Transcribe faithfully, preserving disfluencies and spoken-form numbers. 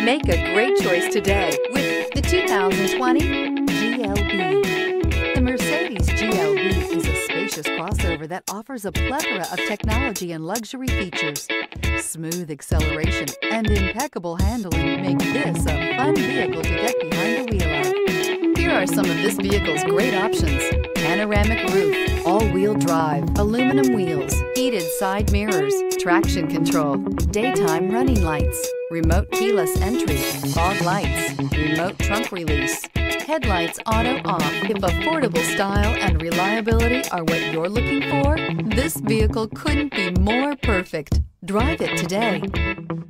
Make a great choice today with the two thousand twenty G L B. The Mercedes G L B is a spacious crossover that offers a plethora of technology and luxury features. Smooth acceleration and impeccable handling make this a fun vehicle to get behind the wheel of. Here are some of this vehicle's great options: panoramic roof, all-wheel drive, aluminum wheels, heated side mirrors, traction control, daytime running lights, remote keyless entry, fog lights, remote trunk release, headlights auto off. If affordable style and reliability are what you're looking for, this vehicle couldn't be more perfect. Drive it today.